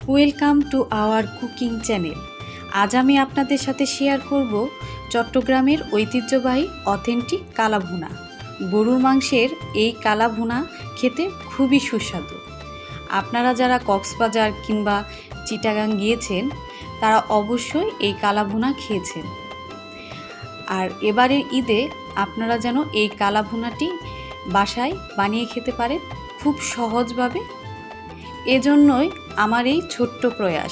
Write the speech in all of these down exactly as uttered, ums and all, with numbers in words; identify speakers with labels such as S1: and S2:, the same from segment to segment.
S1: Welcome to our cooking channel. আজ আমি আপনাদের সাথে শেয়ার করব চট্টগ্রামের ঐতিহ্যবাহী অথেন্টিক কালাভুনা। গরুর মাংসের এই কালাভুনা খেতে খুবই সুস্বাদু। আপনারা যারা কক্সবাজার কিংবা চিটাগাং গিয়েছেন তারা অবশ্যই এই কালাভুনা খেয়েছেন। আর এবারের ঈদে আপনারা যেন এই কালাভুনাটি বাসায় বানিয়ে খেতে পারেন খুব সহজভাবে, এজন্যই আমার এই ছোট্ট প্রয়াস।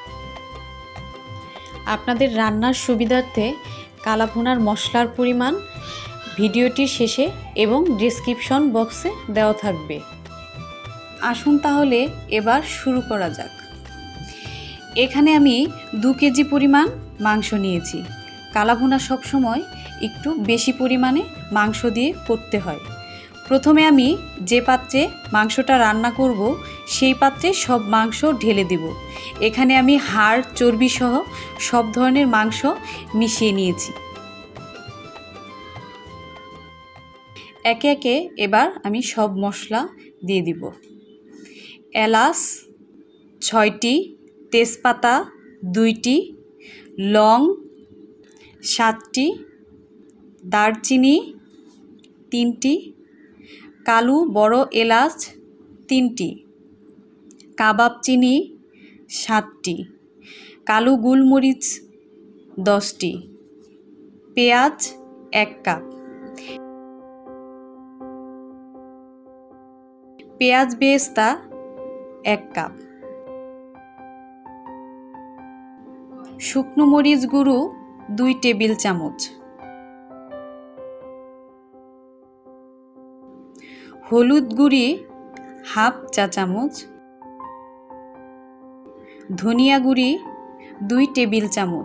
S1: আপনাদের রান্নার সুবিধার্থে কালাভুনার মশলার পরিমাণ ভিডিওটির শেষে এবং ডেসক্রিপশন বক্সে দেওয়া থাকবে। আসুন তাহলে এবার শুরু করা যাক। এখানে আমি দু কেজি পরিমাণ মাংস নিয়েছি। কালাভুনা সবসময় একটু বেশি পরিমাণে মাংস দিয়ে করতে হয়। প্রথমে আমি যে পাত্রে মাংসটা রান্না করব সেই পাত্রে সব মাংস ঢেলে দেব। এখানে আমি হাড় চর্বি সহ সব ধরনের মাংস মিশিয়ে নিয়েছি। একে একে এবার আমি সব মশলা দিয়ে দিব। এলাচ ছয়টি, তেজপাতা দুইটি, লং সাতটি, দারচিনি তিনটি, কালো বড় এলাচ তিনটি, কাবাব চিনি সাতটি, কালো গোলমরিচ দশটি, পেঁয়াজ এক কাপ, পেঁয়াজ বেরেস্তা এক কাপ, শুকনো মরিচ গুঁড়ো দুই টেবিল চামচ, হলুদ গুঁড়ি হাফ চা চামচ, ধনিয়া গুঁড়ি দুই টেবিল চামচ,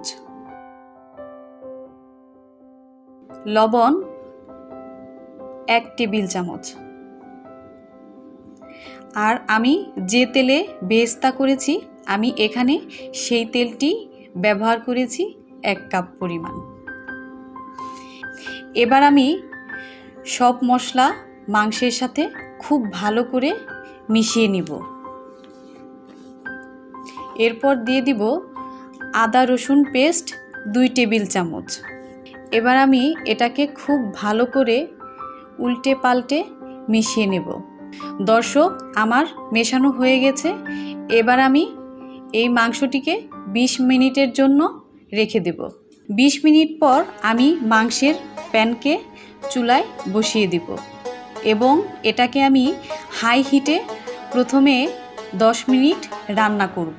S1: লবণ এক টেবিল চামচ। আর আমি যে তেলে বেরেস্তা করেছি আমি এখানে সেই তেলটি ব্যবহার করেছি এক কাপ পরিমাণ। এবার আমি সব মশলা মাংসের সাথে খুব ভালো করে মিশিয়ে নিব। এরপর দিয়ে দিব আদা রসুন পেস্ট দুই টেবিল চামচ। এবার আমি এটাকে খুব ভালো করে উল্টে পাল্টে মিশিয়ে নেব। দর্শক, আমার মেশানো হয়ে গেছে। এবার আমি এই মাংসটিকে বিশ মিনিটের জন্য রেখে দেব। বিশ মিনিট পর আমি মাংসের প্যানকে চুলায় বসিয়ে দিব এবং এটাকে আমি হাই হিটে প্রথমে দশ মিনিট রান্না করব।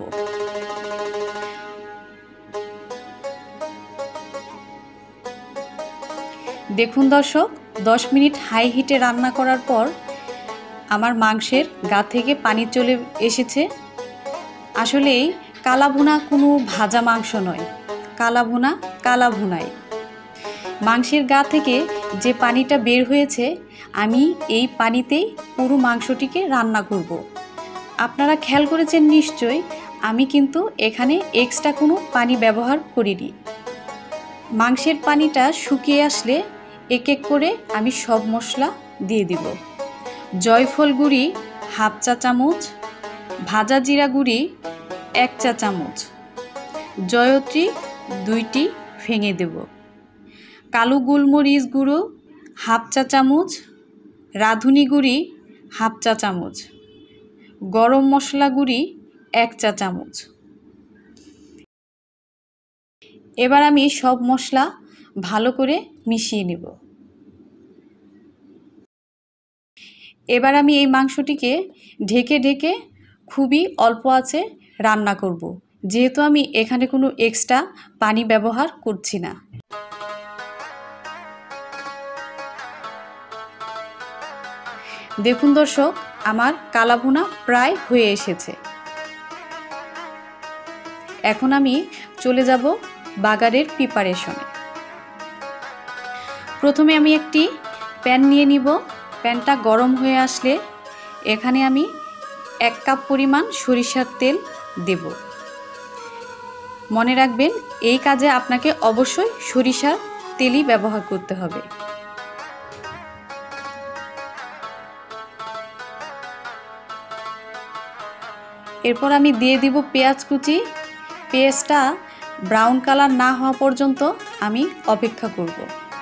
S1: দেখুন দর্শক, দশ মিনিট হাই হিটে রান্না করার পর আমার মাংসের গা থেকে পানি চলে এসেছে। আসলেই কালাভুনা কোনো ভাজা মাংস নয়, কালাভুনা কালাভুনাই। মাংসের গা থেকে যে পানিটা বের হয়েছে আমি এই পানিতেই পুরো মাংসটিকে রান্না করব। আপনারা খেয়াল করেছেন নিশ্চয়ই, আমি কিন্তু এখানে এক্সট্রা কোনো পানি ব্যবহার করিনি। মাংসের পানিটা শুকিয়ে আসলে এক এক করে আমি সব মশলা দিয়ে দিব। জয়ফল গুঁড়ি হাফ চা চামচ, ভাজা জিরা গুঁড়ি এক চা চামচ, জয়ত্রী দুইটি ভেঙে দেব, কালো গোলমরিচ গুঁড়ো হাফ চা চামচ, রাঁধুনি গুঁড়ি হাফ চা চামচ, গরম মশলা গুঁড়ি এক চা চামচ। এবার আমি সব মশলা ভালো করে মিশিয়ে নেব। এবার আমি এই মাংসটিকে ঢেকে ঢেকে খুবই অল্প আঁচে রান্না করব, যেহেতু আমি এখানে কোনো এক্সট্রা পানি ব্যবহার করছি না। দেখুন দর্শক, আমার কালাভুনা প্রায় হয়ে এসেছে। এখন আমি চলে যাব বাগারের প্রিপারেশনে। প্রথমে আমি একটি প্যান নিয়ে নিব। প্যানটা গরম হয়ে আসলে এখানে আমি এক কাপ পরিমাণ সরিষার তেল দেব। মনে রাখবেন, এই কাজে আপনাকে অবশ্যই সরিষার তেলই ব্যবহার করতে হবে। এরপর আমি দিয়ে দিব পেঁয়াজ কুচি। পেঁয়াজটা ব্রাউন কালার না হওয়া পর্যন্ত আমি অপেক্ষা করব।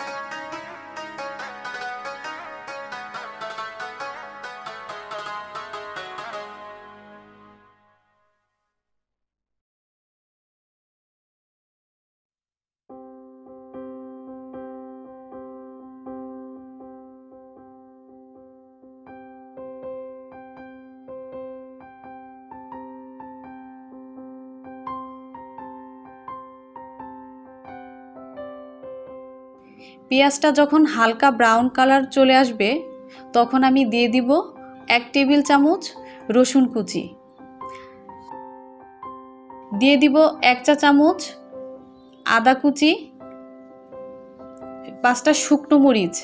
S1: পেঁয়াজটা যখন হালকা ব্রাউন কালার চলে আসবে তখন আমি দিয়ে দিব এক টেবিল চামচ রসুন কুচি, দিয়ে দিব এক চা চামচ আদা কুচি, পাঁচটা শুকনো মরিচ।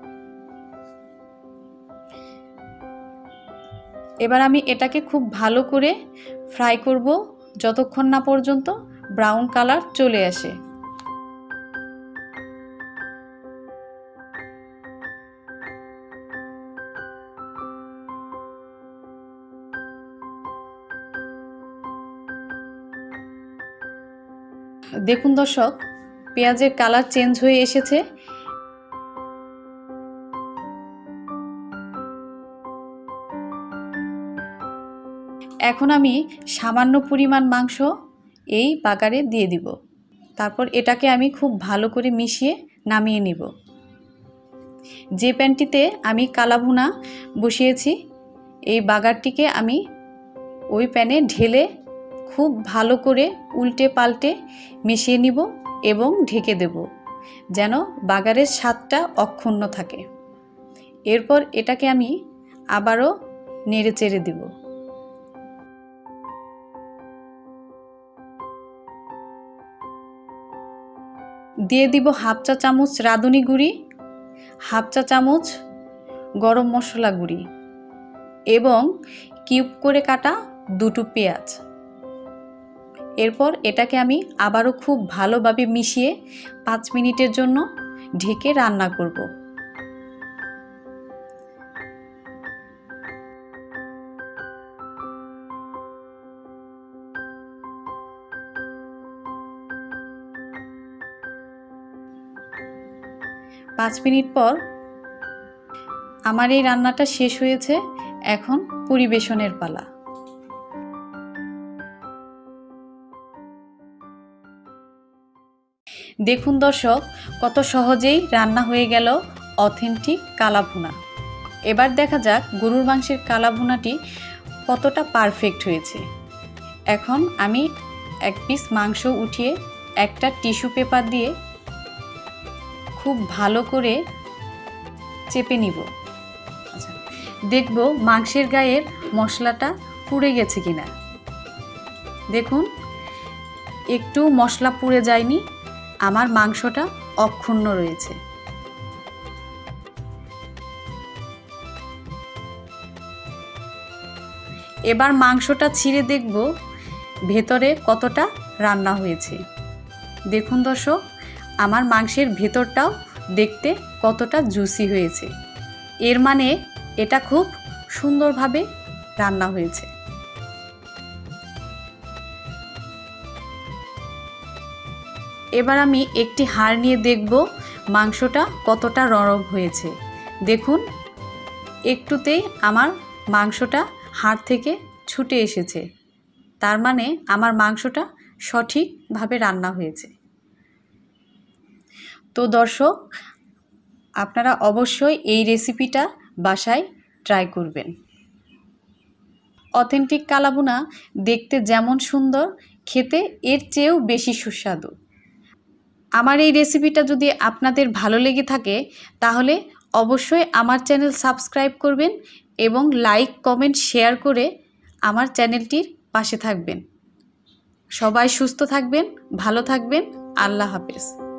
S1: এবার আমি এটাকে খুব ভালো করে ফ্রাই করব যতক্ষণ না পর্যন্ত ব্রাউন কালার চলে আসে। দেখুন দর্শক, পেঁয়াজের কালার চেঞ্জ হয়ে এসেছে। এখন আমি সামান্য পরিমাণ মাংস এই বাগারে দিয়ে দিব। তারপর এটাকে আমি খুব ভালো করে মিশিয়ে নামিয়ে নিব। যে প্যানটিতে আমি কালাভুনা বসিয়েছি এই বাগারটিকে আমি ওই প্যানে ঢেলে খুব ভালো করে উল্টে পাল্টে মিশিয়ে নিব এবং ঢেকে দেব যেন বাগারের স্বাদটা অক্ষুণ্ণ থাকে। এরপর এটাকে আমি আবারও নেড়ে চেড়ে দেব। দিয়ে দিব হাফ চা চামচ রাঁধুনি গুঁড়ি, হাফ চা চামচ গরম মশলা গুঁড়ি এবং কিউব করে কাটা দুটো পেঁয়াজ। এরপর এটাকে আমি আবারও খুব ভালোভাবে মিশিয়ে পাঁচ মিনিটের জন্য ঢেকে রান্না করব। পাঁচ মিনিট পর আমার এই রান্নাটা শেষ হয়েছে। এখন পরিবেশনের পালা। দেখুন দর্শক, কত সহজেই রান্না হয়ে গেল অথেন্টিক কালাভুনা। এবার দেখা যাক গরুর মাংসের কালাভুনাটি কতটা পারফেক্ট হয়েছে। এখন আমি এক পিস মাংস উঠিয়ে একটা টিস্যু পেপার দিয়ে খুব ভালো করে চেপে নিব। আচ্ছা, দেখব মাংসের গায়ের মশলাটা পুড়ে গেছে কিনা। দেখুন, একটু মশলা পুড়ে যায়নি, আমার মাংসটা অক্ষুণ্ণ রয়েছে। এবার মাংসটা ছিঁড়ে দেখব ভেতরে কতটা রান্না হয়েছে। দেখুন দর্শক, আমার মাংসের ভেতরটাও দেখতে কতটা জুসি হয়েছে। এর মানে এটা খুব সুন্দরভাবে রান্না হয়েছে। এবার আমি একটি হাড় নিয়ে দেখব মাংসটা কতটা নরম হয়েছে। দেখুন, একটুতেই আমার মাংসটা হাড় থেকে ছুটে এসেছে। তার মানে আমার মাংসটা সঠিকভাবে রান্না হয়েছে। তো দর্শক, আপনারা অবশ্যই এই রেসিপিটা বাসায় ট্রাই করবেন। অথেন্টিক কালাভুনা দেখতে যেমন সুন্দর, খেতে এর চেয়েও বেশি সুস্বাদু। আমার এই রেসিপিটা যদি আপনাদের ভালো লেগে থাকে তাহলে অবশ্যই আমার চ্যানেল সাবস্ক্রাইব করবেন এবং লাইক, কমেন্ট, শেয়ার করে আমার চ্যানেলটির পাশে থাকবেন। সবাই সুস্থ থাকবেন, ভালো থাকবেন। আল্লাহ হাফেজ।